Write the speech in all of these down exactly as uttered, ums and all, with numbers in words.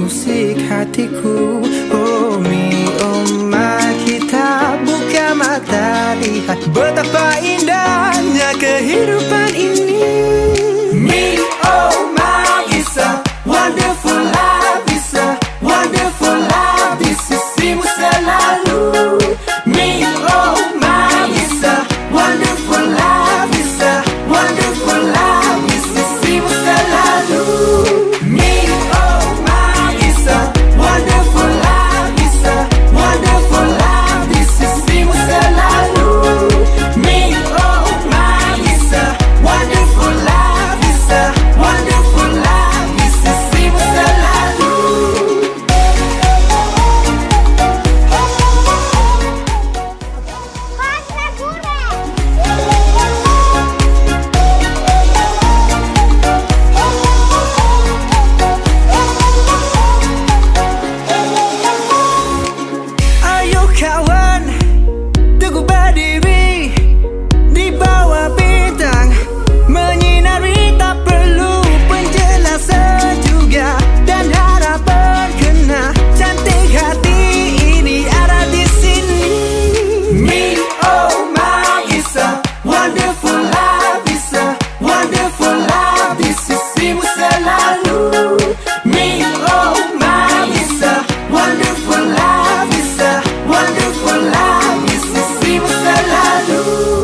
mengusik hatiku. Oh Mi Oma, kita buka mata, lihat betapa indahnya kehidupan ini. Mi Oma, it's a wonderful life, it's a wonderful life. Di sisimu selalu. Mi Oma, it's a wonderful life, it's a wonderful life. Di sisimu selalu. Mi Oma, it's a wonderful life, it's a wonderful life. Di sisimu selalu. Mi Oma, it's a wonderful life, it's a wonderful life. Di sisimu selalu. Ayo kawan, teguh berdiri di bawah bintang, menyinari tak perlu penjelasan juga, dan harapan kena cantik hati ini ada di sini. Mi Oma, it's a wonderful life, it's a wonderful life. Di sisimu selalu. Mi Oma, it's a wonderful life, it's a wonderful life. Di sisimu selalu.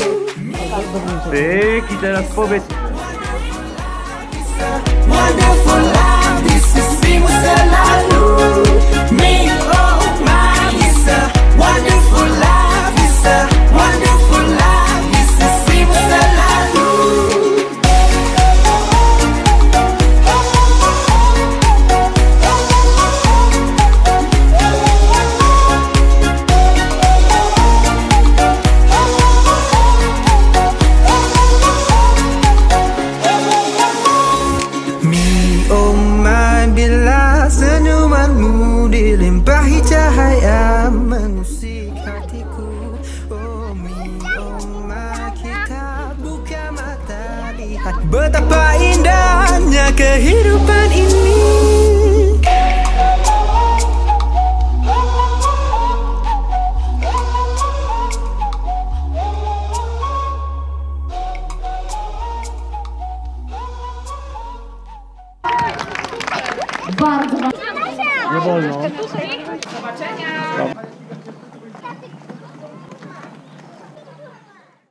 Ty, teraz powiedz. Wonderful life, di sisimu selalu. Mi Oma, it's a wonderful life, it's a wonderful life. Di sisimu selalu. Mi Oma, bila senyumanmu dilimpahi cahaya mengusik hatiku. Oh Mi Oma, kita buka mata, lihat betapa indahnya kehidupan ini. Bardzo Nie wolno. zobaczenia.